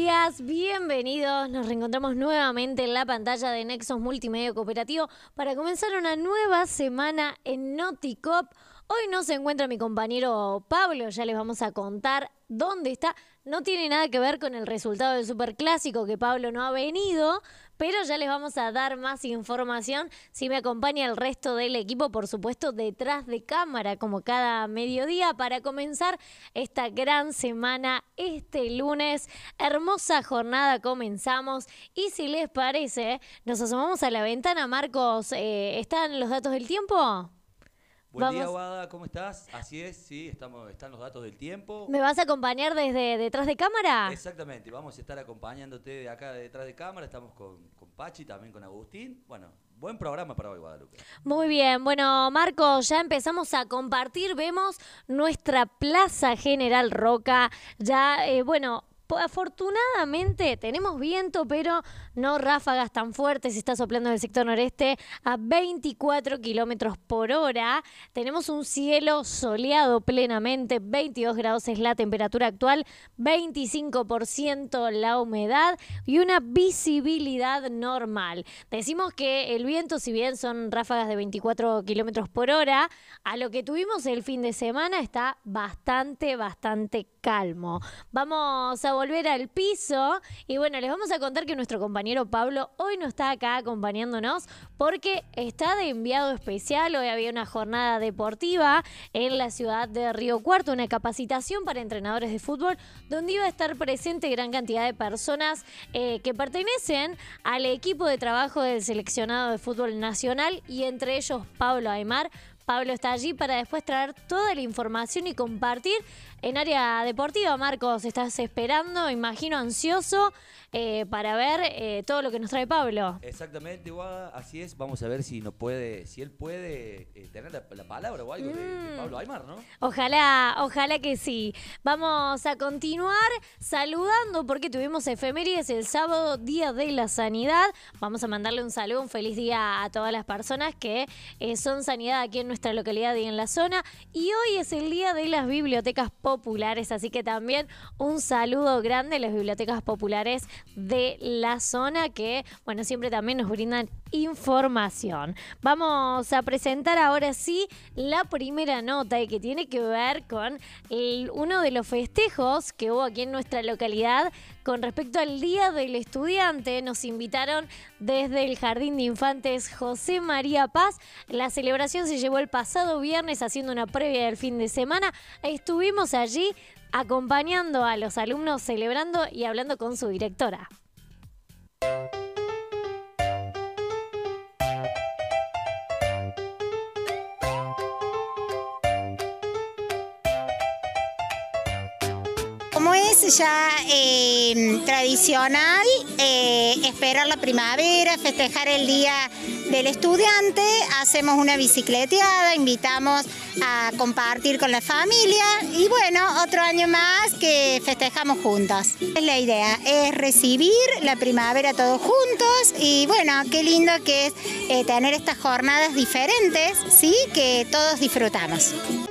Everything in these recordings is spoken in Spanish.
días, bienvenidos. Nos reencontramos nuevamente en la pantalla de Nexos Multimedia Cooperativo para comenzar una nueva semana en Noticop. Hoy no se encuentra mi compañero Pablo, ya les vamos a contar dónde está. No tiene nada que ver con el resultado del Superclásico, que Pablo no ha venido, pero ya les vamos a dar más información. Si me acompaña el resto del equipo, por supuesto, detrás de cámara, como cada mediodía, para comenzar esta gran semana este lunes. Hermosa jornada comenzamos. Y si les parece, nos asomamos a la ventana. Marcos, ¿están los datos del tiempo? Buen día, Guada, ¿cómo estás? Así es, sí, están los datos del tiempo. ¿Me vas a acompañar desde detrás de cámara? Exactamente, vamos a estar acompañándote de acá detrás de cámara. Estamos con Pachi, también con Agustín. Bueno, buen programa para hoy, Guadalupe. Muy bien, bueno, Marcos, ya empezamos a compartir. Vemos nuestra Plaza General Roca. Ya, afortunadamente tenemos viento, pero no ráfagas tan fuertes. Está soplando del sector noreste a 24 kilómetros por hora. Tenemos un cielo soleado plenamente, 22 grados es la temperatura actual, 25% la humedad y una visibilidad normal. Decimos que el viento, si bien son ráfagas de 24 kilómetros por hora, a lo que tuvimos el fin de semana está bastante calmo. Vamos a volver al piso y bueno, les vamos a contar que nuestro compañero Pablo hoy no está acá acompañándonos porque está de enviado especial. Hoy había una jornada deportiva en la ciudad de Río Cuarto, una capacitación para entrenadores de fútbol donde iba a estar presente gran cantidad de personas que pertenecen al equipo de trabajo del seleccionado de fútbol nacional y entre ellos Pablo Aymar. Pablo está allí para después traer toda la información y compartir en área deportiva. Marcos, estás esperando, imagino ansioso para ver todo lo que nos trae Pablo. Exactamente, Guada, así es. Vamos a ver si él puede tener la palabra o algo de Pablo Aymar, ¿no? Ojalá que sí. Vamos a continuar saludando porque tuvimos efemérides el sábado, Día de la Sanidad. Vamos a mandarle un saludo, un feliz día a todas las personas que son sanidad aquí en nuestra localidad y en la zona. Y hoy es el Día de las Bibliotecas Populares, así que también un saludo grande a las bibliotecas populares de la zona que, bueno, siempre también nos brindan información. Vamos a presentar ahora sí la primera nota y que tiene que ver con uno de los festejos que hubo aquí en nuestra localidad con respecto al Día del Estudiante. Nos invitaron desde el Jardín de Infantes José María Paz. La celebración se llevó el pasado viernes haciendo una previa del fin de semana. Estuvimos allí acompañando a los alumnos, celebrando y hablando con su directora. Como es ya tradicional esperar la primavera, festejar el Día del Estudiante, hacemos una bicicleteada, invitamos a compartir con la familia y bueno, otro año más que festejamos juntos. La idea es recibir la primavera todos juntos y bueno, qué lindo que es tener estas jornadas diferentes, ¿sí? Que todos disfrutamos.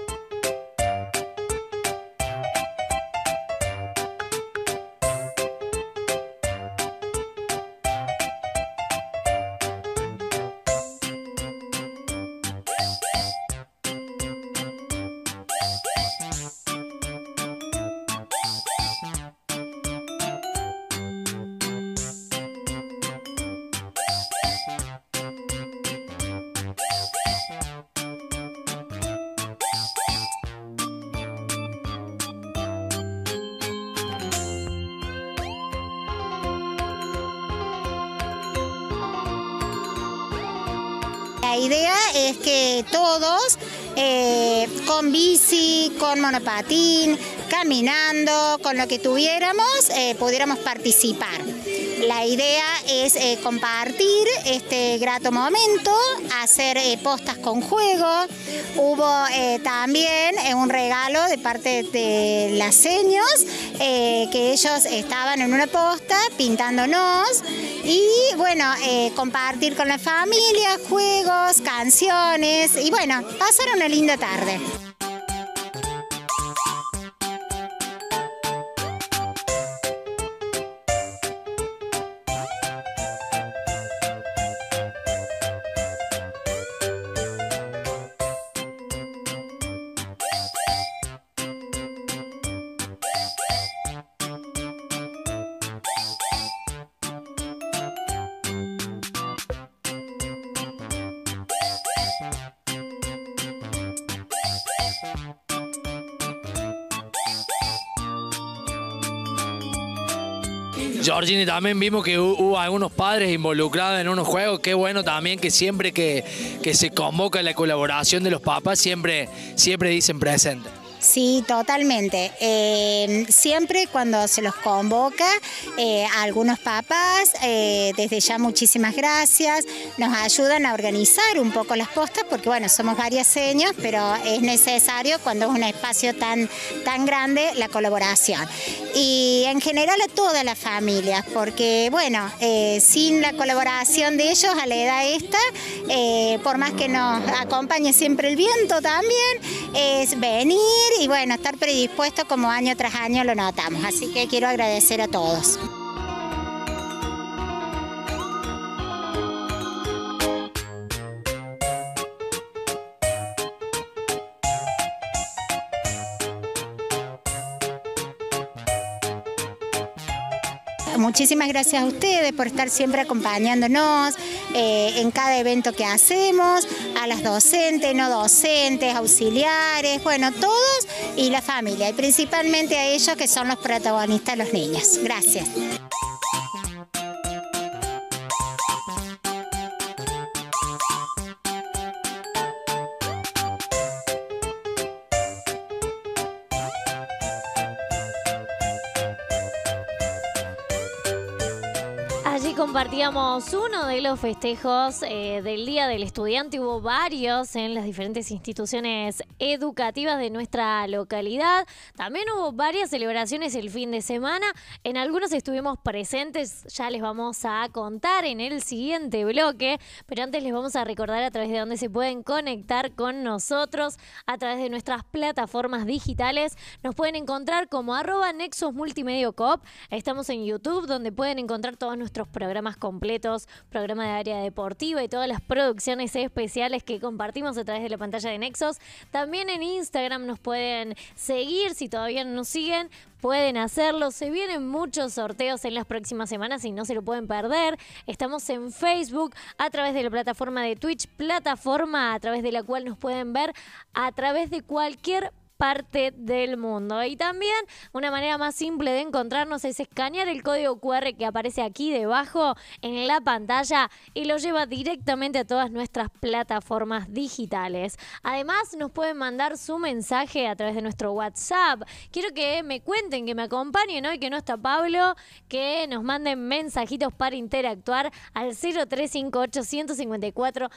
La idea es que todos, con bici, con monopatín, caminando, con lo que tuviéramos, pudiéramos participar. La idea es compartir este grato momento, hacer postas con juego. Hubo también un regalo de parte de las seños, que ellos estaban en una posta pintándonos y bueno, compartir con la familia, juegos, canciones y bueno, pasar una linda tarde. Georgina, también vimos que hubo algunos padres involucrados en unos juegos. Qué bueno también que siempre que se convoca la colaboración de los papás, siempre dicen presente. Sí, totalmente. Siempre cuando se los convoca, algunos papás, desde ya muchísimas gracias, nos ayudan a organizar un poco las postas, porque bueno, somos varias señas, pero es necesario cuando es un espacio tan grande la colaboración. Y en general a todas las familias, porque bueno, sin la colaboración de ellos a la edad esta, por más que nos acompañe siempre el viento también, es venir y bueno, estar predispuesto como año tras año lo notamos. Así que quiero agradecer a todos. Muchísimas gracias a ustedes por estar siempre acompañándonos en cada evento que hacemos, a las docentes, no docentes, auxiliares, bueno, todos y la familia, y principalmente a ellos que son los protagonistas, los niños. Gracias. Allí compartíamos uno de los festejos del Día del Estudiante. Hubo varios en las diferentes instituciones educativas de nuestra localidad. También hubo varias celebraciones el fin de semana. En algunos estuvimos presentes, ya les vamos a contar en el siguiente bloque. Pero antes les vamos a recordar a través de dónde se pueden conectar con nosotros, a través de nuestras plataformas digitales. Nos pueden encontrar como @NexosMultimedioCoop. Estamos en YouTube, donde pueden encontrar todos nuestros programas completos, programa de área deportiva y todas las producciones especiales que compartimos a través de la pantalla de Nexos. También en Instagram nos pueden seguir, si todavía no nos siguen, pueden hacerlo. Se vienen muchos sorteos en las próximas semanas y no se lo pueden perder. Estamos en Facebook a través de la plataforma de Twitch, plataforma a través de la cual nos pueden ver a través de cualquier parte del mundo. Y también una manera más simple de encontrarnos es escanear el código QR que aparece aquí debajo en la pantalla y lo lleva directamente a todas nuestras plataformas digitales. Además, nos pueden mandar su mensaje a través de nuestro WhatsApp. Quiero que me cuenten, que me acompañen hoy que no está Pablo, que nos manden mensajitos para interactuar al 0358 154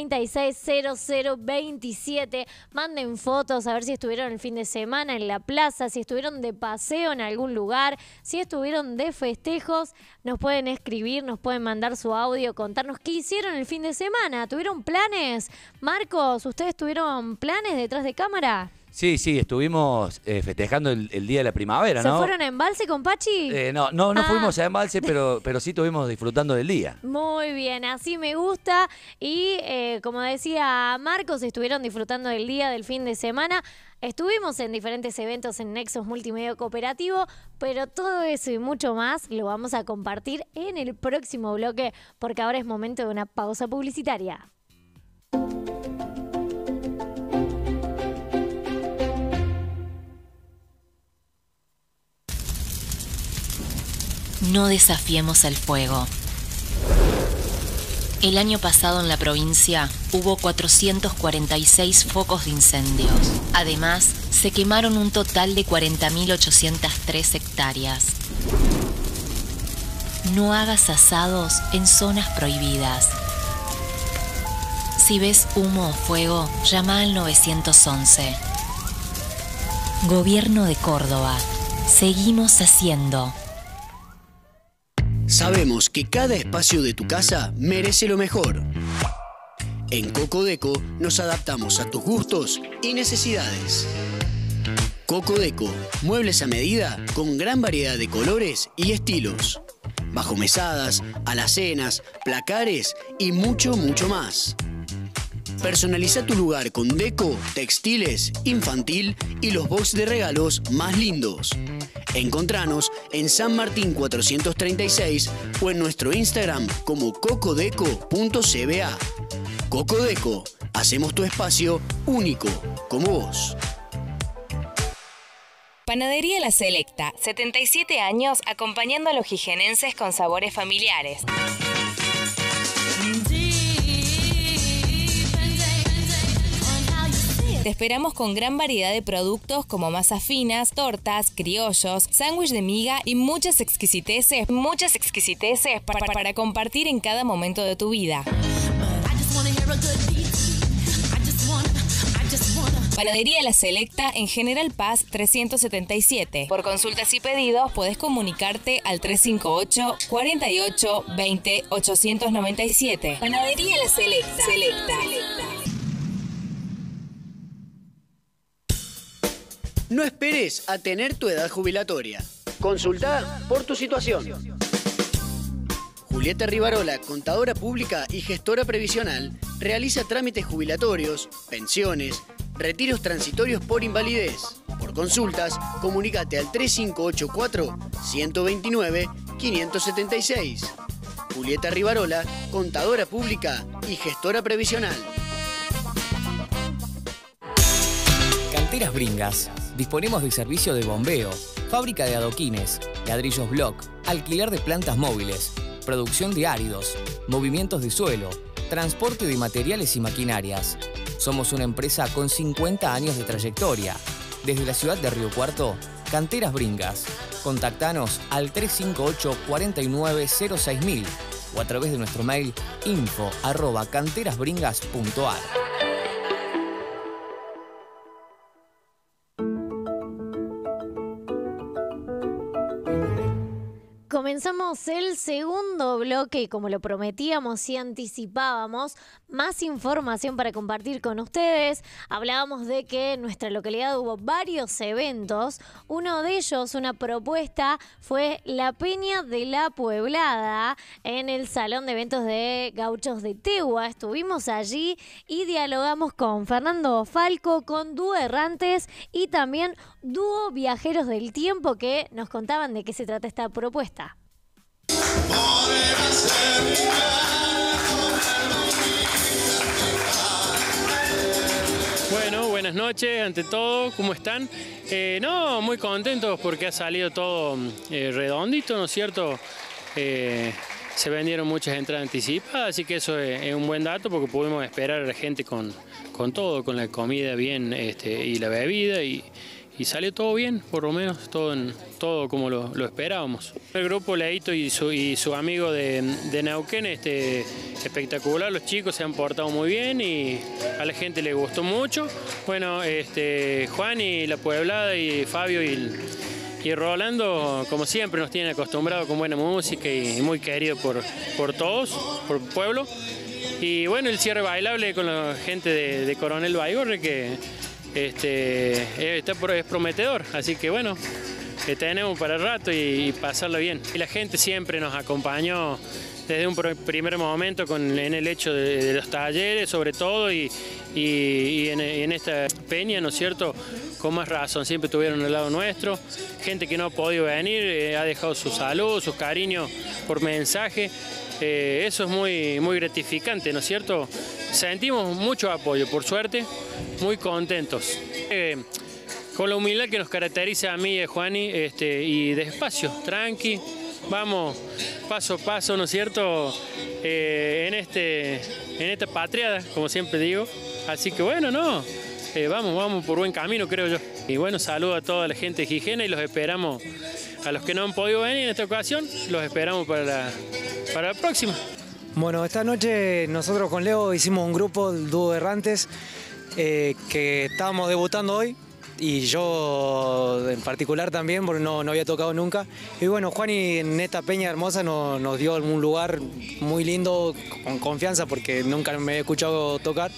360027. Manden fotos a ver si estuvieron el fin de semana en la plaza, si estuvieron de paseo en algún lugar, si estuvieron de festejos. Nos pueden escribir, nos pueden mandar su audio, contarnos qué hicieron el fin de semana. ¿Tuvieron planes? Marcos, ¿ustedes tuvieron planes detrás de cámara? Sí, estuvimos festejando el Día de la Primavera, ¿no? ¿Se fueron a Embalse con Pachi? No fuimos a Embalse, pero sí estuvimos disfrutando del día. Muy bien, así me gusta. Y como decía Marcos, estuvieron disfrutando del día, del fin de semana. Estuvimos en diferentes eventos en Nexos Multimedia Cooperativo, pero todo eso y mucho más lo vamos a compartir en el próximo bloque, porque ahora es momento de una pausa publicitaria. No desafiemos el fuego. El año pasado en la provincia hubo 446 focos de incendios. Además, se quemaron un total de 40.803 hectáreas. No hagas asados en zonas prohibidas. Si ves humo o fuego, llama al 911. Gobierno de Córdoba. Seguimos haciendo. Sabemos que cada espacio de tu casa merece lo mejor. En Cocodeco nos adaptamos a tus gustos y necesidades. Cocodeco, muebles a medida con gran variedad de colores y estilos. Bajo mesadas, alacenas, placares y mucho más. Personaliza tu lugar con deco, textiles, infantil y los box de regalos más lindos. Encontranos en San Martín 436 o en nuestro Instagram como cocodeco.cba. Cocodeco, hacemos tu espacio único como vos. Panadería La Selecta, 77 años acompañando a los jijenenses con sabores familiares. Te esperamos con gran variedad de productos como masas finas, tortas, criollos, sándwich de miga y muchas exquisiteces para compartir en cada momento de tu vida. Panadería La Selecta en General Paz 377. Por consultas y pedidos puedes comunicarte al 358 48 20 897. Panadería La Selecta. No esperes a tener tu edad jubilatoria. Consulta por tu situación. Julieta Rivarola, contadora pública y gestora previsional, realiza trámites jubilatorios, pensiones, retiros transitorios por invalidez. Por consultas, comunícate al 3584-129-576. Julieta Rivarola, contadora pública y gestora previsional. Canteras Bringas. Disponemos de servicio de bombeo, fábrica de adoquines, ladrillos block, alquiler de plantas móviles, producción de áridos, movimientos de suelo, transporte de materiales y maquinarias. Somos una empresa con 50 años de trayectoria. Desde la ciudad de Río Cuarto, Canteras Bringas. Contactanos al 358 49 06000 o a través de nuestro mail info@canterasbringas.ar. Comenzamos el segundo bloque y como lo prometíamos y anticipábamos, más información para compartir con ustedes. Hablábamos de que en nuestra localidad hubo varios eventos. Uno de ellos, una propuesta, fue la Peña de la Pueblada en el Salón de Eventos de Gauchos de Tegua. Estuvimos allí y dialogamos con Fernando Falco, con Dúo Errantes y también Dúo Viajeros del Tiempo, que nos contaban de qué se trata esta propuesta. Bueno, buenas noches ante todo, ¿cómo están? No, muy contentos porque ha salido todo redondito, ¿no es cierto? Se vendieron muchas entradas anticipadas, así que eso es un buen dato porque pudimos esperar a la gente con todo, con la comida bien y la bebida y salió todo bien, por lo menos todo como lo esperábamos. El grupo Leito y su amigo de Neuquén, espectacular, los chicos se han portado muy bien y a la gente le gustó mucho. Bueno, Juan y la Pueblada y Fabio y Rolando, como siempre, nos tienen acostumbrados con buena música y muy querido por todos, por el pueblo. Y bueno, el cierre bailable con la gente de Coronel Baigorre, que es prometedor, así que bueno, tenemos para el rato y pasarlo bien. Y la gente siempre nos acompañó desde un primer momento en el hecho de los talleres sobre todo y en esta peña, ¿no es cierto?, con más razón, siempre estuvieron al lado nuestro. Gente que no ha podido venir, ha dejado su salud, sus cariños por mensaje. Eso es muy gratificante, ¿no es cierto? Sentimos mucho apoyo, por suerte, muy contentos. Con la humildad que nos caracteriza a mí y a Juani, y despacio, tranqui, vamos paso a paso, ¿no es cierto? En esta patriada, como siempre digo. Así que bueno, no, vamos por buen camino, creo yo. Y bueno, saludo a toda la gente de Gijena y los esperamos, a los que no han podido venir en esta ocasión, los esperamos para la próxima. Bueno, esta noche nosotros con Leo hicimos un grupo, el Dúo Errantes, que estábamos debutando hoy y yo en particular también, porque no había tocado nunca. Y bueno, Juani en esta peña hermosa nos dio un lugar muy lindo, con confianza, porque nunca me había escuchado tocar.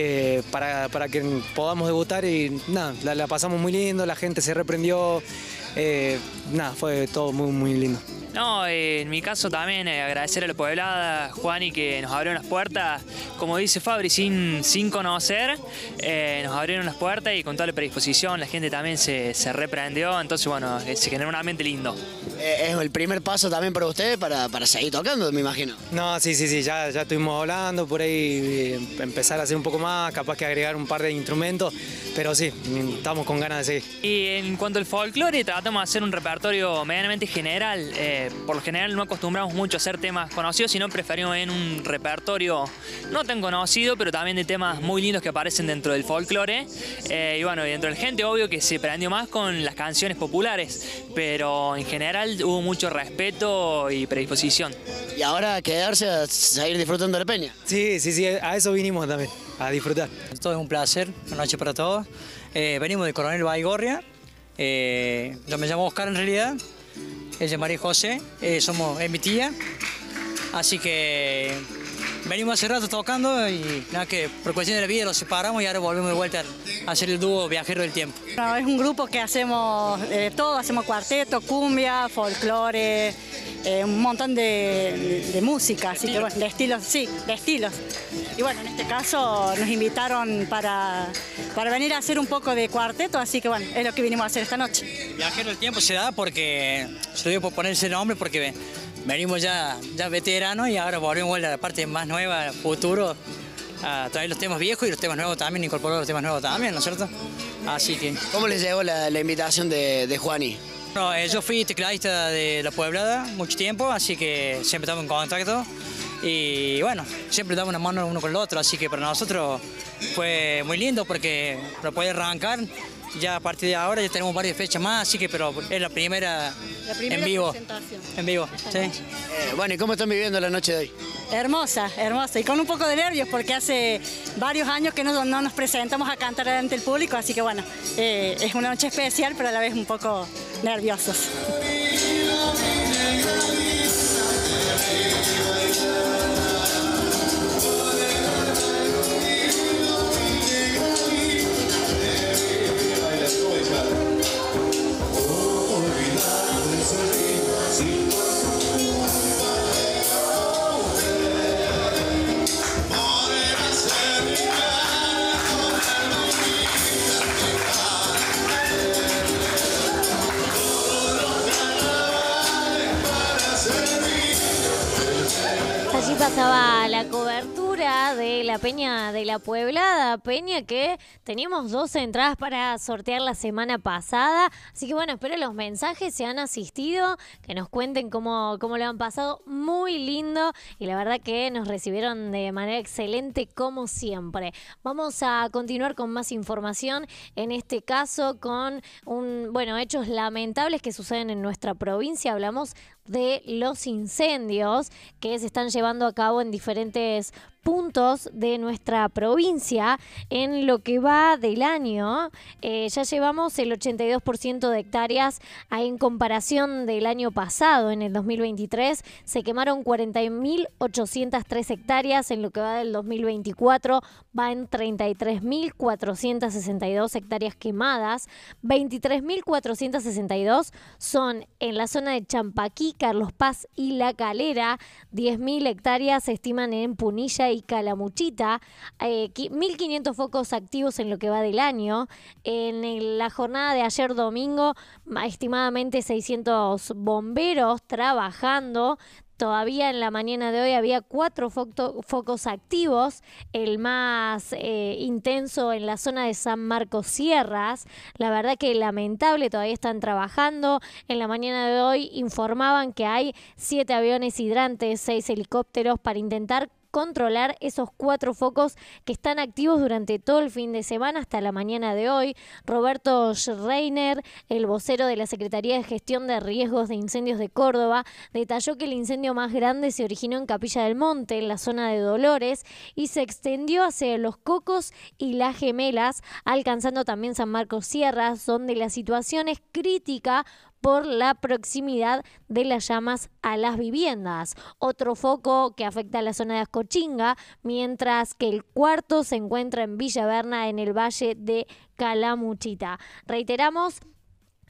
Para que podamos debutar y nada, la pasamos muy lindo, la gente se reprendió, Nada, fue todo muy, muy lindo. No, en mi caso también agradecer a la Pueblada, Juani, que nos abrieron las puertas, como dice Fabri, sin conocer, nos abrieron las puertas y con toda la predisposición, la gente también se reprendió, entonces bueno, se generó un ambiente lindo. Es el primer paso también para ustedes para seguir tocando, me imagino. No, sí, ya estuvimos hablando, por ahí empezar a hacer un poco más, capaz que agregar un par de instrumentos, pero sí, estamos con ganas de seguir. Y en cuanto al folclore, tratamos de hacer un repertorio medianamente general. Por lo general no acostumbramos mucho a hacer temas conocidos, sino preferimos en un repertorio no tan conocido, pero también de temas muy lindos que aparecen dentro del folclore. Y bueno, dentro de la gente, obvio que se prendió más con las canciones populares, pero en general hubo mucho respeto y predisposición. Y ahora quedarse a seguir disfrutando de la peña. Sí, a eso vinimos también, a disfrutar. Todo es un placer, buenas noches para todos. Venimos de Coronel Baigorria, yo me llamo Oscar en realidad, ella es María José, es mi tía, así que venimos hace rato tocando y nada, que por cuestión de la vida los separamos y ahora volvemos de vuelta a hacer el dúo Viajero del Tiempo. No, es un grupo que hacemos todo, hacemos cuarteto, cumbia, folclore, un montón de música, así que bueno, de estilos. Y bueno, en este caso nos invitaron para venir a hacer un poco de cuarteto, así que bueno, es lo que vinimos a hacer esta noche. Viajero del Tiempo se da porque, se lo digo por poner ese nombre porque venimos ya veteranos y ahora volvemos a la parte más nueva, futuro, a traer los temas viejos y los temas nuevos también, incorporar los temas nuevos también, ¿no es cierto? Así que... ¿Cómo les llegó la invitación de Juani? No, yo fui tecladista de La Pueblada mucho tiempo, así que siempre estamos en contacto y bueno, siempre damos una mano uno con el otro, así que para nosotros fue muy lindo porque lo puede arrancar. Ya a partir de ahora ya tenemos varias fechas más, así que pero es la primera en vivo. Presentación. En vivo, sí. Bueno, ¿y cómo están viviendo la noche de hoy? Hermosa, hermosa, y con un poco de nervios porque hace varios años que no nos presentamos a cantar ante el público, así que bueno, es una noche especial, pero a la vez un poco nerviosos. Allí pasaba la cobertura de la Peña de la Pueblada, Peña que teníamos 12 entradas para sortear la semana pasada, así que bueno, espero los mensajes, si han asistido, que nos cuenten cómo lo han pasado, muy lindo y la verdad que nos recibieron de manera excelente como siempre. Vamos a continuar con más información, en este caso con hechos lamentables que suceden en nuestra provincia. Hablamos de los incendios que se están llevando a cabo en diferentes puntos de nuestra provincia. En lo que va del año, ya llevamos el 82% de hectáreas en comparación del año pasado. En el 2023 se quemaron 40.803 hectáreas. En lo que va del 2024 va en 33.462 hectáreas quemadas. 23.462 son en la zona de Champaquí, Carlos Paz y La Calera. 10.000 hectáreas se estiman en Punilla y Calamuchita, 1.500 focos activos en lo que va del año. En la jornada de ayer domingo, estimadamente 600 bomberos trabajando. Todavía en la mañana de hoy había 4 focos activos, el más intenso en la zona de San Marcos Sierras. La verdad que lamentable, todavía están trabajando. En la mañana de hoy informaban que hay 7 aviones hidrantes, 6 helicópteros para intentar controlar esos 4 focos que están activos durante todo el fin de semana hasta la mañana de hoy. Roberto Reiner, el vocero de la Secretaría de Gestión de Riesgos de Incendios de Córdoba, detalló que el incendio más grande se originó en Capilla del Monte, en la zona de Dolores, y se extendió hacia Los Cocos y Las Gemelas, alcanzando también San Marcos Sierras, donde la situación es crítica por la proximidad de las llamas a las viviendas. Otro foco que afecta a la zona de Ascochinga, mientras que el cuarto se encuentra en Villa Berna, en el valle de Calamuchita. Reiteramos,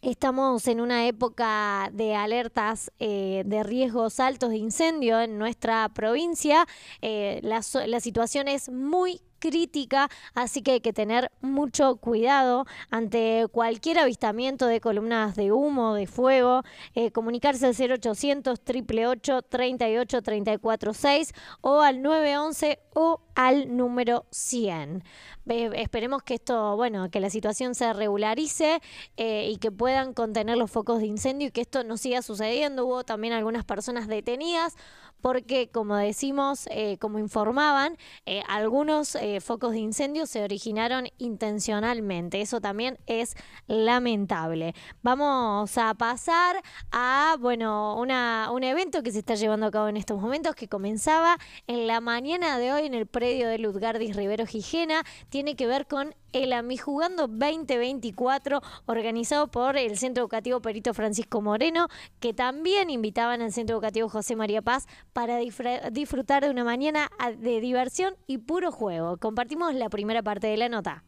Estamos en una época de alertas de riesgos altos de incendio en nuestra provincia. La situación es muy crítica, así que hay que tener mucho cuidado ante cualquier avistamiento de columnas de humo, de fuego. Comunicarse al 0800 888 38 346 o al 911 o al número 100. Esperemos que esto, bueno, que la situación se regularice y que puedan contener los focos de incendio y que esto no siga sucediendo. Hubo también algunas personas detenidas porque, como decimos, como informaban, algunos focos de incendio se originaron intencionalmente. Eso también es lamentable. Vamos a pasar a, bueno, un evento que se está llevando a cabo en estos momentos, que comenzaba en la mañana de hoy en el predio de Lutgardis Rivero Gijena. Tiene que ver con el Amijugando 2024, organizado por el Centro Educativo Perito Francisco Moreno, que también invitaban al Centro Educativo José María Paz para disfrutar de una mañana de diversión y puro juego. Compartimos la primera parte de la nota.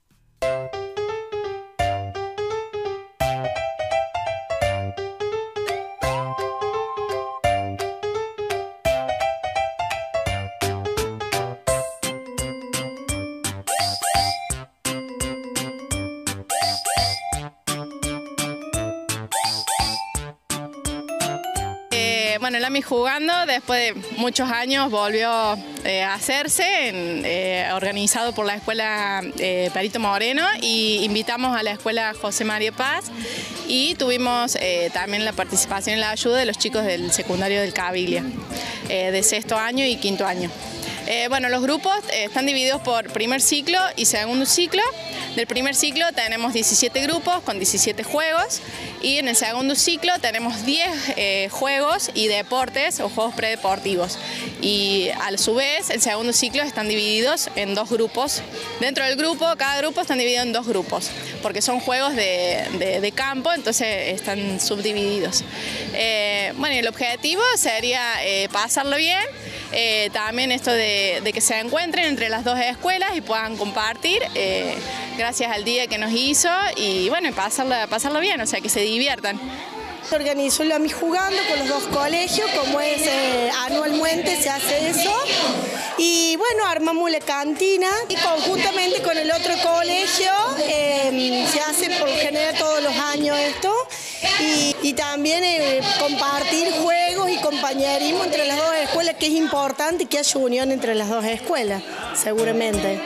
Bueno, el Amijugando después de muchos años volvió a hacerse, organizado por la Escuela Perito Moreno, y invitamos a la Escuela José María Paz y tuvimos también la participación y la ayuda de los chicos del secundario del Cabilia, de sexto año y quinto año. Bueno, los grupos están divididos por primer ciclo y segundo ciclo. Del primer ciclo tenemos 17 grupos con 17 juegos y en el segundo ciclo tenemos 10 juegos y deportes o juegos predeportivos. Y a su vez, el segundo ciclo están divididos en 2 grupos. Dentro del grupo, cada grupo están divididos en 2 grupos, porque son juegos de campo, entonces están subdivididos. Bueno, el objetivo sería pasarlo bien. También esto de que se encuentren entre las 2 escuelas y puedan compartir gracias al día que nos hizo y bueno, pasarlo bien, o sea, que se diviertan. Se organizó el Amijugando con los 2 colegios, como es anualmente se hace eso. Y bueno, armamos la cantina y conjuntamente con el otro colegio se hace por lo general todos los años esto. Y también compartir juegos y compañerismo entre las 2 escuelas, que es importante que haya unión entre las 2 escuelas, seguramente.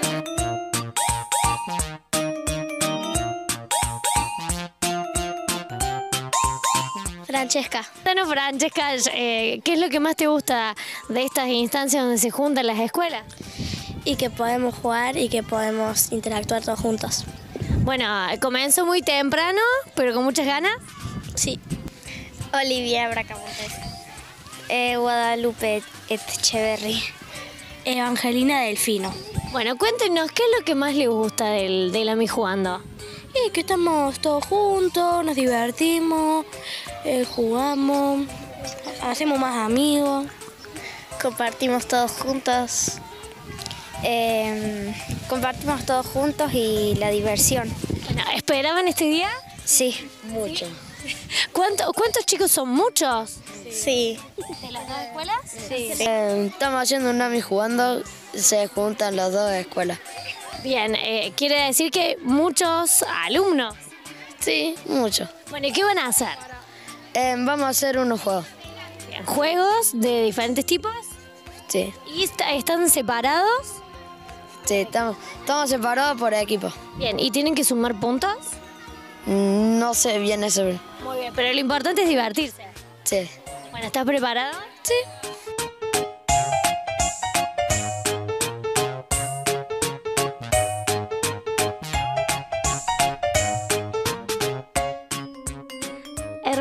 Francesca. Bueno, Francesca, ¿qué es lo que más te gusta de estas instancias donde se juntan las escuelas? Y que podemos jugar y que podemos interactuar todos juntos. Bueno, comenzó muy temprano, pero con muchas ganas. Sí. Olivia Bracamontes. Guadalupe Echeverry. Evangelina Delfino. Bueno, cuéntenos, ¿qué es lo que más les gusta del Amijugando? Y que estamos todos juntos, nos divertimos, jugamos, hacemos más amigos. Compartimos todos juntos. Compartimos todos juntos y la diversión. Bueno, ¿esperaban este día? Sí, mucho. ¿Cuántos chicos son? ¿Muchos? Sí. ¿De las 2 escuelas? Sí. Estamos haciendo un Amijugando, se juntan las 2 escuelas. Bien, quiere decir que muchos alumnos. Sí, muchos. Bueno, ¿y qué van a hacer? Vamos a hacer unos juegos. Bien, ¿juegos de diferentes tipos? Sí. ¿Y están separados? Sí, estamos separados por equipo. Bien, ¿y tienen que sumar puntos? No sé bien eso. Muy bien, pero lo importante es divertirse. Sí. Bueno, ¿estás preparado? Sí.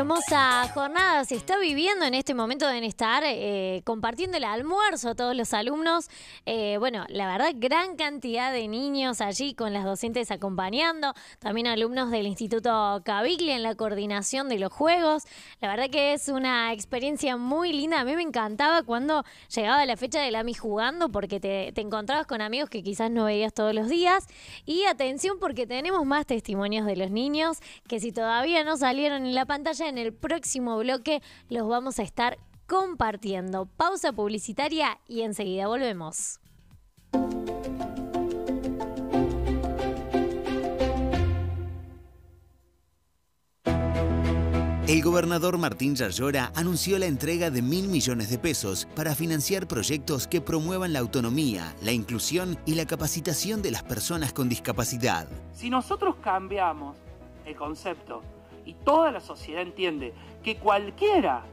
Hermosa jornada se está viviendo en este momento de estar compartiendo el almuerzo a todos los alumnos. Bueno, la verdad, gran cantidad de niños allí con las docentes acompañando. También alumnos del Instituto Caviglia en la coordinación de los juegos. La verdad que es una experiencia muy linda. A mí me encantaba cuando llegaba la fecha del AMI jugando porque te encontrabas con amigos que quizás no veías todos los días. Y atención porque tenemos más testimonios de los niños que si todavía no salieron en la pantalla, en el próximo bloque los vamos a estar compartiendo. Pausa publicitaria y enseguida volvemos. El gobernador Martín Yarlora anunció la entrega de 1.000 millones de pesos para financiar proyectos que promuevan la autonomía, la inclusión y la capacitación de las personas con discapacidad. Si nosotros cambiamos el concepto y toda la sociedad entiende que cualquiera,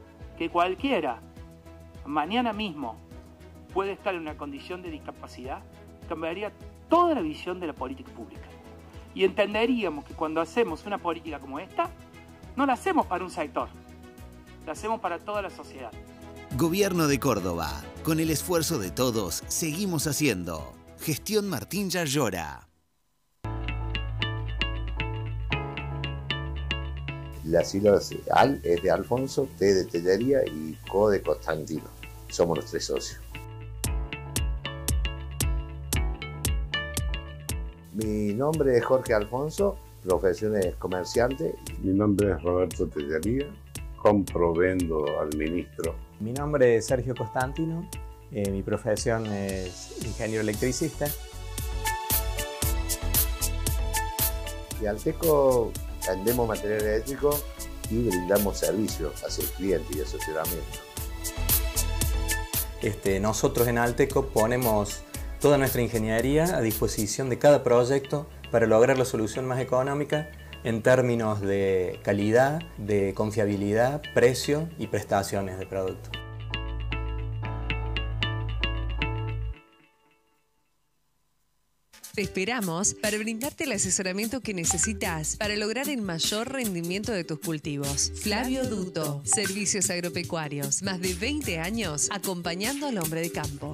mañana mismo puede estar en una condición de discapacidad, cambiaría toda la visión de la política pública. Y entenderíamos que cuando hacemos una política como esta, no la hacemos para un sector, la hacemos para toda la sociedad. Gobierno de Córdoba. Con el esfuerzo de todos, seguimos haciendo. Gestión Martín Yarlora. Las siglas AL es de Alfonso, T de Tellería y CO de Constantino. Somos los 3 socios. Mi nombre es Jorge Alfonso, profesión es comerciante. Mi nombre es Roberto Tellería, compro, vendo, administro. Mi nombre es Sergio Constantino, mi profesión es ingeniero electricista. Y Alteco vendemos material eléctrico y brindamos servicios hacia el cliente y asesoramiento. Nosotros en Alteco ponemos toda nuestra ingeniería a disposición de cada proyecto para lograr la solución más económica en términos de calidad, de confiabilidad, precio y prestaciones de producto. Te esperamos para brindarte el asesoramiento que necesitas para lograr el mayor rendimiento de tus cultivos. Flavio Duto, Servicios Agropecuarios, más de 20 años acompañando al hombre de campo.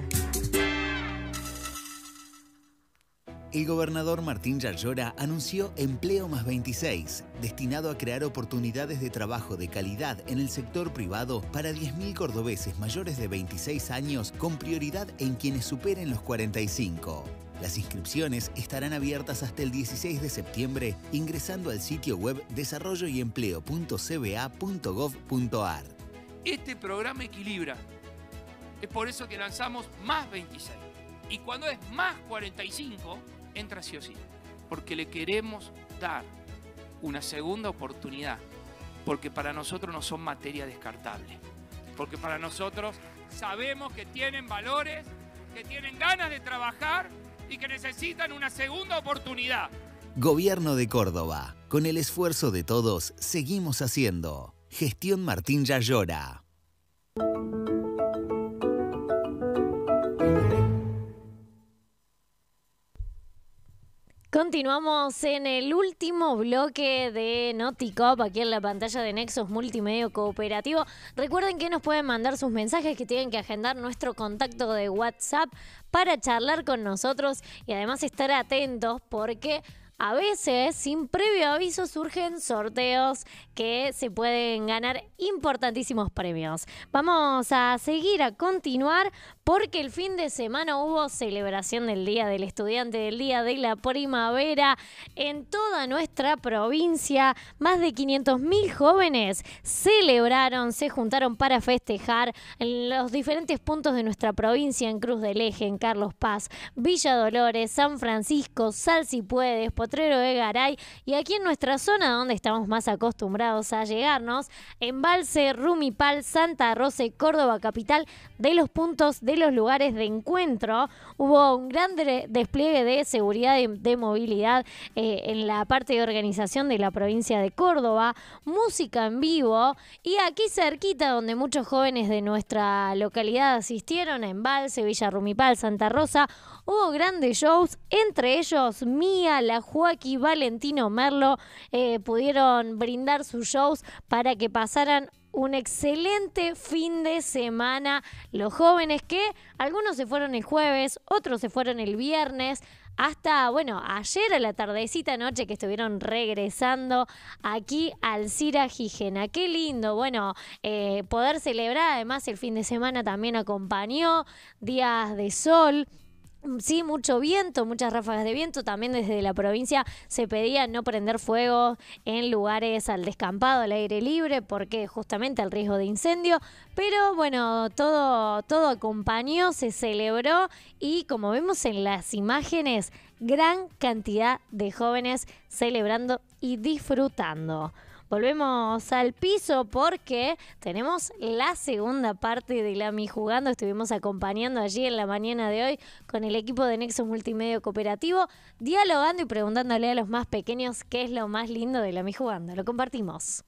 El gobernador Martín Yarlora anunció Empleo más 26, destinado a crear oportunidades de trabajo de calidad en el sector privado para 10.000 cordobeses mayores de 26 años con prioridad en quienes superen los 45. Las inscripciones estarán abiertas hasta el 16 de septiembre ingresando al sitio web desarrolloyempleo.cba.gov.ar. Este programa equilibra. Es por eso que lanzamos más 26. Y cuando es más 45, entra sí o sí. Porque le queremos dar una segunda oportunidad. Porque para nosotros no son materia descartable. Porque para nosotros sabemos que tienen valores, que tienen ganas de trabajar y que necesitan una segunda oportunidad. Gobierno de Córdoba. Con el esfuerzo de todos, seguimos haciendo. Gestión Martín Yarlora. Continuamos en el último bloque de Noticop, aquí en la pantalla de Nexos Multimedio Cooperativo. Recuerden que nos pueden mandar sus mensajes, que tienen que agendar nuestro contacto de WhatsApp para charlar con nosotros y además estar atentos porque a veces, sin previo aviso, surgen sorteos que se pueden ganar importantísimos premios. Vamos a seguir, a continuar, porque el fin de semana hubo celebración del Día del Estudiante, del Día de la Primavera en toda nuestra provincia. Más de 500.000 jóvenes celebraron, se juntaron para festejar en los diferentes puntos de nuestra provincia, en Cruz del Eje, en Carlos Paz, Villa Dolores, San Francisco, Salsipuedes, Potrero de Garay y aquí en nuestra zona donde estamos más acostumbrados a llegarnos, Embalse, Rumipal, Santa Rosa y Córdoba Capital, de los puntos de los lugares de encuentro. Hubo un gran despliegue de seguridad y de movilidad en la parte de organización de la provincia de Córdoba, música en vivo y aquí cerquita donde muchos jóvenes de nuestra localidad asistieron, a Embalse, Villa Rumipal, Santa Rosa, hubo grandes shows, entre ellos Mía, La Joaquín, Valentino Merlo pudieron brindar sus shows para que pasaran un excelente fin de semana los jóvenes, que algunos se fueron el jueves, otros se fueron el viernes, hasta, bueno, ayer a la tardecita noche que estuvieron regresando aquí al Cira Gijena. Qué lindo, bueno, poder celebrar. Además el fin de semana también acompañó días de sol. Sí, mucho viento, muchas ráfagas de viento. También desde la provincia se pedía no prender fuego en lugares al descampado, al aire libre, porque justamente el riesgo de incendio. Pero bueno, todo acompañó, se celebró y como vemos en las imágenes, gran cantidad de jóvenes celebrando y disfrutando. Volvemos al piso porque tenemos la segunda parte de la Mi Jugando. Estuvimos acompañando allí en la mañana de hoy con el equipo de Nexo Multimedia Cooperativo, dialogando y preguntándole a los más pequeños qué es lo más lindo de la Mi Jugando. Lo compartimos.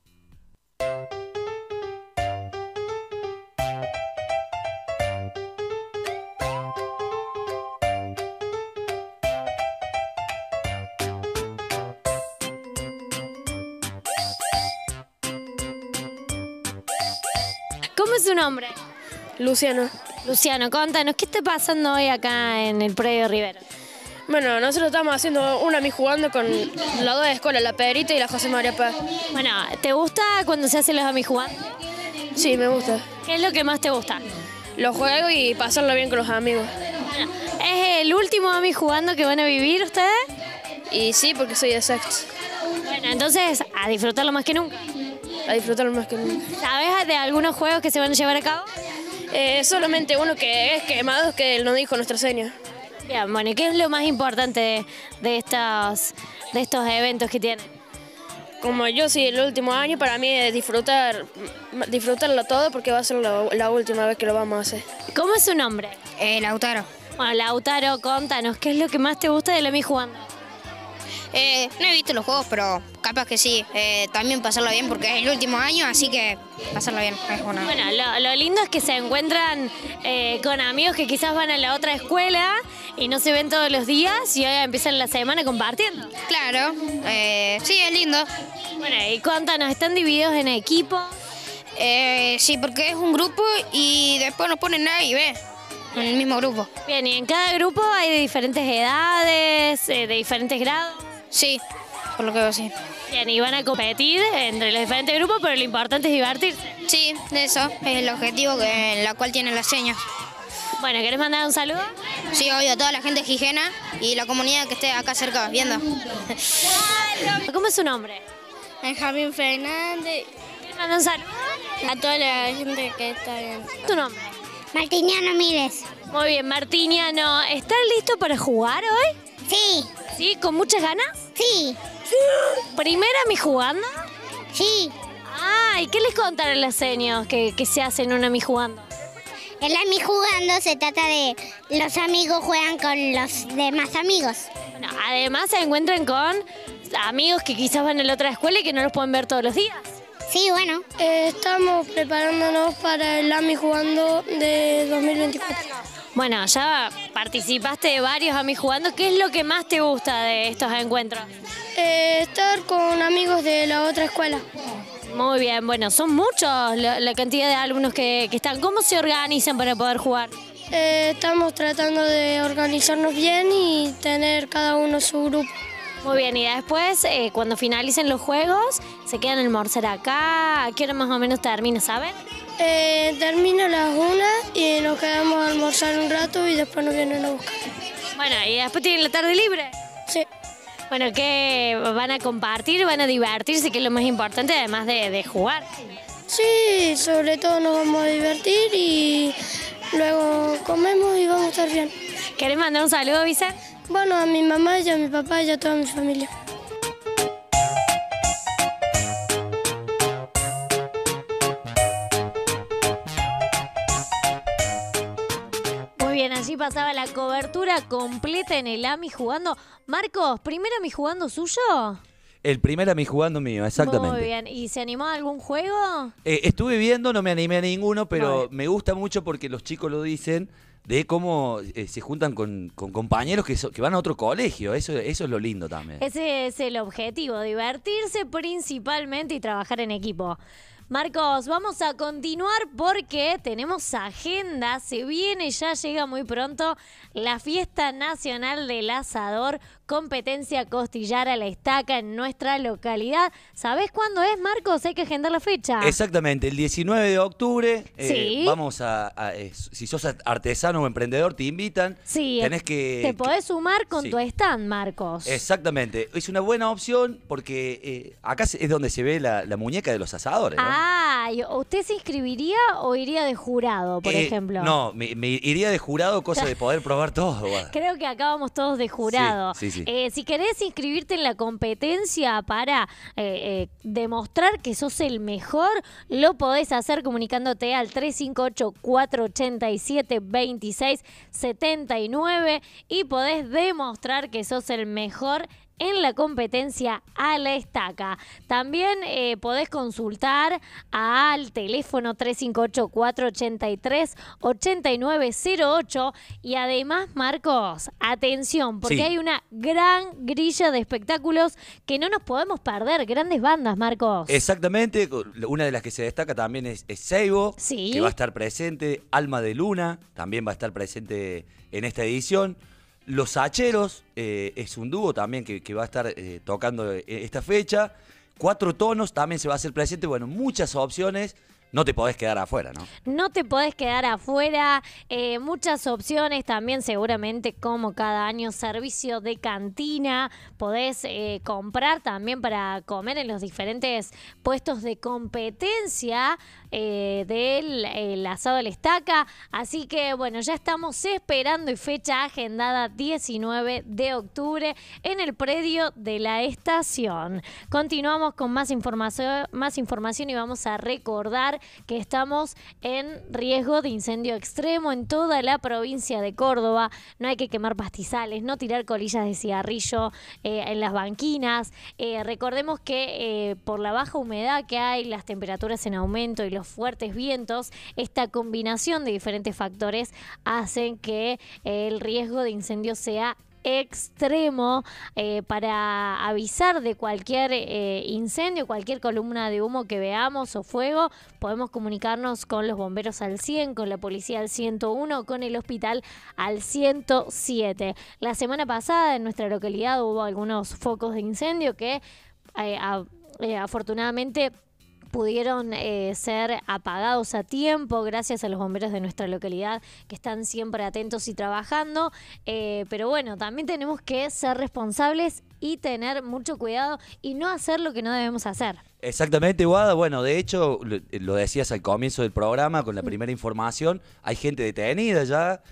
¿Cómo es su nombre? Luciano. Luciano, contanos, ¿qué está pasando hoy acá en el predio Rivero? Bueno, nosotros estamos haciendo una Mi Jugando con las dos escuelas, la Pedrito y la José María Paz. Bueno, ¿te gusta cuando se hacen los Mi Jugando? Sí, me gusta. ¿Qué es lo que más te gusta? Los juegos y pasarlo bien con los amigos. Bueno, ¿es el último Mi Jugando que van a vivir ustedes? Y sí, porque soy de sexto. Bueno, entonces, a disfrutarlo más que nunca. A disfrutarlo más que nunca. ¿Sabes de algunos juegos que se van a llevar a cabo? Solamente uno que es quemado, que él nos dijo nuestra seña. Bien, bueno, ¿y qué es lo más importante de estos eventos que tienen? Como yo soy el último año, para mí es disfrutarlo todo porque va a ser la última vez que lo vamos a hacer. ¿Cómo es su nombre? Lautaro. Bueno, Lautaro, contanos, ¿qué es lo que más te gusta de la Mi Jugando? No he visto los juegos, pero capaz que sí. También pasarlo bien porque es el último año, así que pasarlo bien. Bueno, lo lindo es que se encuentran con amigos que quizás van a la otra escuela y no se ven todos los días y hoy empiezan la semana compartiendo. Claro, sí, es lindo. Bueno, y cuéntanos, ¿están divididos en equipos? Sí, porque es un grupo y después nos ponen A y B. En el mismo grupo. Bien, ¿y en cada grupo hay de diferentes edades, de diferentes grados? Sí, por lo que veo, sí. Bien, y van a competir entre los diferentes grupos, pero lo importante es divertirse. Sí, eso es el objetivo en la cual tienen las señas. Bueno, ¿querés mandar un saludo? Sí, obvio, a toda la gente de Gijena y la comunidad que esté acá cerca viendo. ¿Cómo es su nombre? Benjamín Fernández. ¿Querés mandar un saludo? A toda la gente que está viendo. ¿Tu nombre? Martiniano Miles. Muy bien, Martiniano. ¿Estás listo para jugar hoy? Sí. ¿Sí? ¿Con muchas ganas? Sí. ¿Primera Mi Jugando? Sí. Ah, ¿y qué les contaron los seños que se hacen una Mi Jugando? En la Mi Jugando se trata de los amigos juegan con los demás amigos. Bueno, además se encuentran con amigos que quizás van a la otra escuela y que no los pueden ver todos los días. Sí, bueno. Estamos preparándonos para el AMI Jugando de 2024. Bueno, ya participaste de varios AMI Jugando. ¿Qué es lo que más te gusta de estos encuentros? Estar con amigos de la otra escuela. Muy bien, bueno, son muchos la cantidad de alumnos que están. ¿Cómo se organizan para poder jugar? Estamos tratando de organizarnos bien y tener cada uno su grupo. Muy bien, y después, cuando finalicen los juegos, ¿se quedan a almorzar acá? ¿A qué hora más o menos termina, saben? Termina a las 1 y nos quedamos a almorzar un rato y después nos vienen a buscar. Bueno, ¿y después tienen la tarde libre? Sí. Bueno, ¿qué van a compartir? ¿Van a divertirse? Que es lo más importante, además de jugar. Sí, sobre todo nos vamos a divertir y luego comemos y vamos a estar bien. ¿Querés mandar un saludo, Vicente? Bueno, a mi mamá y a mi papá y a toda mi familia. Muy bien, allí pasaba la cobertura completa en el AMI Jugando. Marcos, ¿primero AMI Jugando suyo? El primer A mí jugando mío, exactamente. Muy bien. ¿Y se animó a algún juego? Estuve viendo, no me animé a ninguno, pero me gusta mucho porque los chicos lo dicen de cómo se juntan con compañeros que van a otro colegio. Eso es lo lindo también. Ese es el objetivo, divertirse principalmente y trabajar en equipo. Marcos, vamos a continuar porque tenemos agenda, se viene, ya llega muy pronto la Fiesta Nacional del Asador, competencia costillar a la estaca en nuestra localidad. ¿Sabés cuándo es, Marcos? Hay que agendar la fecha. Exactamente, el 19 de octubre. Sí. Vamos si sos artesano o emprendedor, te invitan. Sí, tenés que te podés sumar con sí. tu stand, Marcos. Exactamente, es una buena opción porque acá es donde se ve la muñeca de los asadores, ¿no? ¿Usted se inscribiría o iría de jurado, por ejemplo? No, me iría de jurado, cosa de poder probar todo. Creo que acá vamos todos de jurado. Sí. Si querés inscribirte en la competencia para demostrar que sos el mejor, lo podés hacer comunicándote al 358-487-2679 y podés demostrar que sos el mejor en la competencia a la estaca. También podés consultar al teléfono 358-483-8908 y además, Marcos, atención, porque hay una gran grilla de espectáculos que no nos podemos perder, grandes bandas, Marcos. Exactamente, una de las que se destaca también es Seibo, que va a estar presente, Alma de Luna, también va a estar presente en esta edición. Los Hacheros es un dúo también que va a estar tocando esta fecha. Cuatro Tonos también se va a hacer presente. Bueno, muchas opciones. No te podés quedar afuera, ¿no? No te podés quedar afuera. Muchas opciones también, seguramente, como cada año, servicio de cantina. Podés comprar también para comer en los diferentes puestos de competencia del asado de la estaca. Así que, bueno, ya estamos esperando y fecha agendada 19 de octubre en el predio de la estación. Continuamos con más información y vamos a recordar que estamos en riesgo de incendio extremo en toda la provincia de Córdoba. No hay que quemar pastizales, no tirar colillas de cigarrillo en las banquinas. Recordemos que por la baja humedad que hay, las temperaturas en aumento y los fuertes vientos, esta combinación de diferentes factores hacen que el riesgo de incendio sea extremo. Para avisar de cualquier incendio, cualquier columna de humo que veamos o fuego, podemos comunicarnos con los bomberos al 100, con la policía al 101, con el hospital al 107. La semana pasada en nuestra localidad hubo algunos focos de incendio que afortunadamente pudieron ser apagados a tiempo gracias a los bomberos de nuestra localidad que están siempre atentos y trabajando, pero bueno, también tenemos que ser responsables y tener mucho cuidado y no hacer lo que no debemos hacer. Exactamente, Guada. Bueno, de hecho, lo decías al comienzo del programa con la primera información, hay gente detenida ya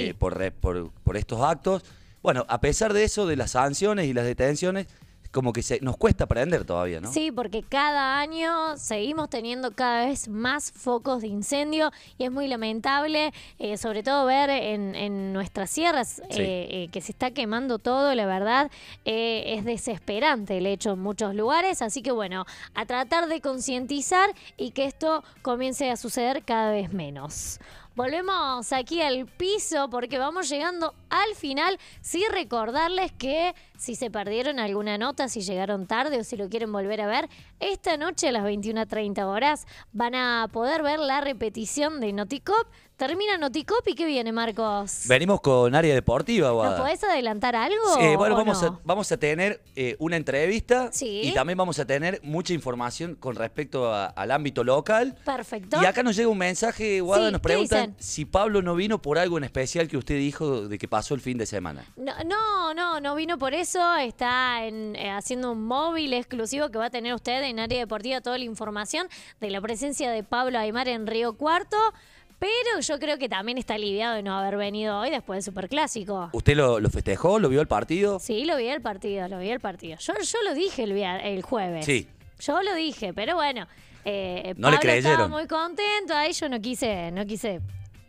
por estos actos. Bueno, a pesar de eso, de las sanciones y las detenciones, como que nos cuesta aprender todavía, ¿no? Sí, porque cada año seguimos teniendo cada vez más focos de incendio y es muy lamentable, sobre todo ver en nuestras sierras que se está quemando todo, la verdad, es desesperante el hecho en muchos lugares, así que bueno, a tratar de concientizar y que esto comience a suceder cada vez menos. Volvemos aquí al piso porque vamos llegando al final. Sí, recordarles que si se perdieron alguna nota, si llegaron tarde o si lo quieren volver a ver, esta noche a las 21:30 horas van a poder ver la repetición de Noticop. Termina Noticop y ¿qué viene, Marcos? Venimos con área deportiva, Guada. ¿Nos podés adelantar algo? Bueno, no? vamos a tener una entrevista y también vamos a tener mucha información con respecto al ámbito local. Perfecto. Y acá nos llega un mensaje, Guada, nos preguntan si Pablo no vino por algo en especial que usted dijo de que pasó el fin de semana. No vino por eso. Está haciendo un móvil exclusivo que va a tener usted en área deportiva toda la información de la presencia de Pablo Aimar en Río Cuarto. Pero yo creo que también está aliviado de no haber venido hoy después del Superclásico. ¿Usted lo festejó? ¿Lo vio el partido? Sí, lo vi el partido. Yo lo dije el jueves. Sí. Yo lo dije, pero bueno. No Pablo le creyeron. estaba muy contento. Ahí yo no quise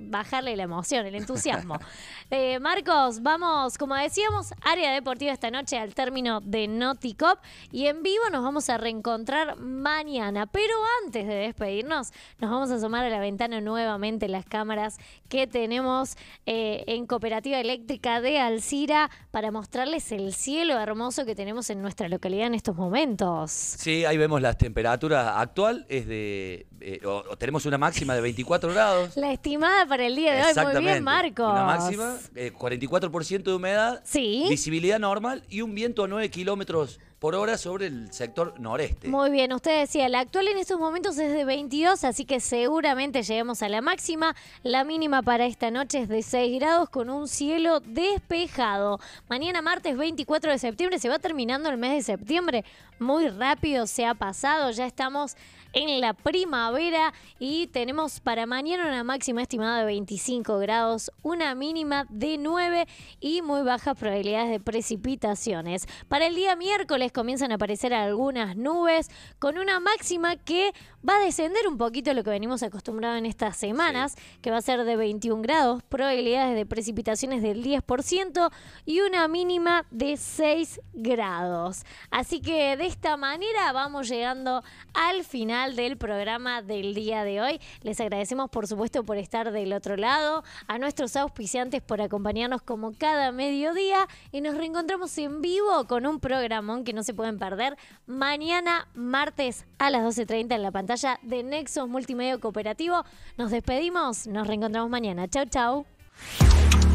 bajarle la emoción, el entusiasmo. Marcos, vamos, como decíamos, área deportiva esta noche al término de Noticop y en vivo nos vamos a reencontrar mañana. Pero antes de despedirnos, nos vamos a asomar a la ventana nuevamente las cámaras que tenemos en Cooperativa Eléctrica de Alcira para mostrarles el cielo hermoso que tenemos en nuestra localidad en estos momentos. Sí, ahí vemos la temperatura actual, es de tenemos una máxima de 24 grados. La estimada para el día de hoy, muy bien, Marcos. Una máxima, 44% de humedad, sí, visibilidad normal y un viento a 9 kilómetros por hora sobre el sector noreste. Muy bien, usted decía, la actual en estos momentos es de 22, así que seguramente lleguemos a la máxima. La mínima para esta noche es de 6 grados con un cielo despejado. Mañana martes 24 de septiembre, se va terminando el mes de septiembre. Muy rápido se ha pasado, ya estamos en la primavera y tenemos para mañana una máxima estimada de 25 grados, una mínima de 9 y muy bajas probabilidades de precipitaciones. Para el día miércoles comienzan a aparecer algunas nubes con una máxima que va a descender un poquito lo que venimos acostumbrados en estas semanas, que va a ser de 21 grados, probabilidades de precipitaciones del 10% y una mínima de 6 grados. Así que de esta manera vamos llegando al final del programa del día de hoy. Les agradecemos, por supuesto, por estar del otro lado, a nuestros auspiciantes por acompañarnos como cada mediodía y nos reencontramos en vivo con un programón que no se pueden perder mañana martes a las 12:30 en la pantalla de Nexos Multimedia Cooperativo. Nos despedimos, nos reencontramos mañana. Chau, chau.